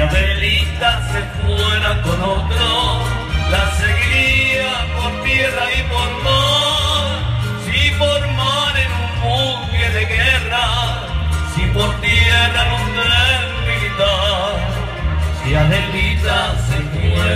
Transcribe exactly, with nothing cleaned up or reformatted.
Adelita se fuera con otro, la seguiría por tierra y por mar. Si por mar en un buque de guerra, si por tierra en un tren militar. Si Adelita se fuera